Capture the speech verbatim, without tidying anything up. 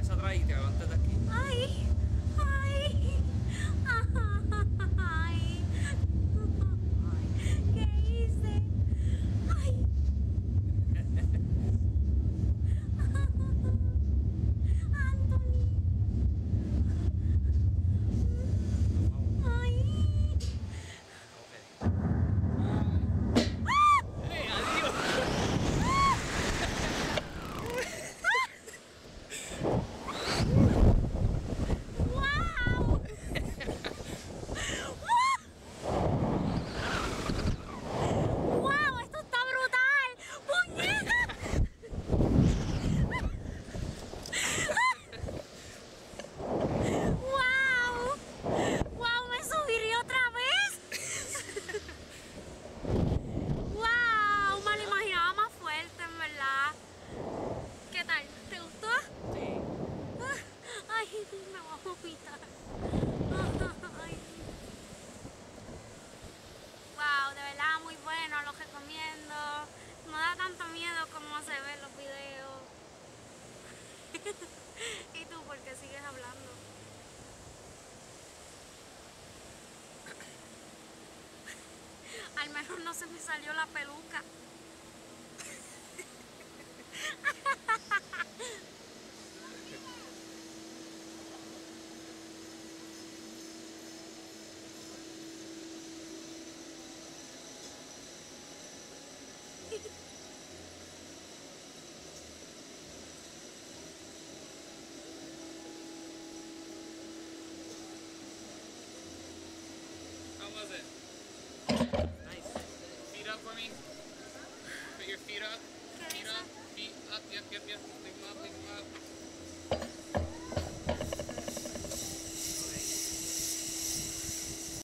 hacia atrás y te levantes de aquí. Ay, ay, ay, ¿qué hice? Ay. Anthony. Ay. ¡Eh, adiós! ¡Wow! ¡Wow! ¡Esto está brutal! ¡Puñeta! ¡Wow! ¡Wow! ¡Me subiré otra vez! ¡Wow! Me lo imaginaba más fuerte, en verdad. ¿Qué tal? ¿Te gustó? Sí. Ay, me voy a vomitar. Ay. Wow, de verdad muy bueno, lo recomiendo. No da tanto miedo como se ve en los videos. ¿Y tú por qué sigues hablando? Al menos no se me salió la peluca. How was it? Nice. Feet up for me. Put your feet up. ¿Qué Feet dice? up. Feet up. Yep, yep, yep. Big them up, big them up.